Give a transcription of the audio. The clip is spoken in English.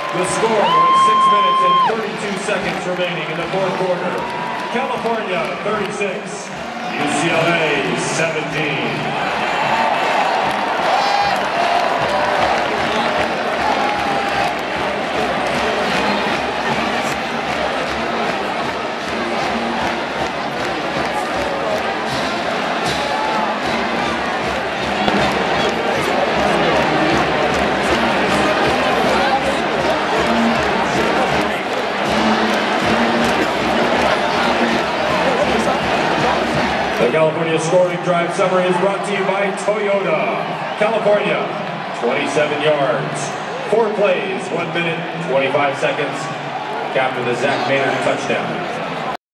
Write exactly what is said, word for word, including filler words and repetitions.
The score with six minutes and thirty-two seconds remaining in the fourth quarter. California thirty-six, U C L A seventeen. The California Scoring Drive Summary is brought to you by Toyota. California, twenty-seven yards, four plays, one minute, twenty-five seconds, after the Zach Maynard touchdown.